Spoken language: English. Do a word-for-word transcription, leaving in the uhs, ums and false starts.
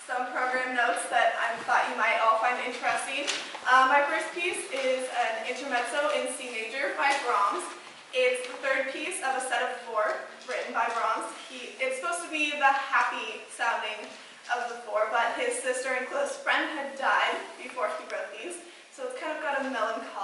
some program notes that I thought you might all find interesting. Uh, my first piece is an Intermezzo in C major by Brahms. It's the third piece of a set of four written by Brahms. He, it's supposed to be the happy sounding of the four, but his sister and close friend had died before he wrote these, so it's kind of got a melancholy